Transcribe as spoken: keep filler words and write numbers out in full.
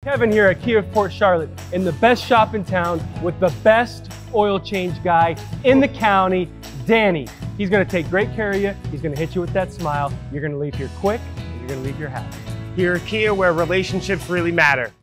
Kevin here at Kia of Port Charlotte in the best shop in town with the best oil change guy in the county, Danny. He's gonna take great care of you. He's gonna hit you with that smile. You're gonna leave here quick and you're gonna leave here happy. Here at Kia, where relationships really matter.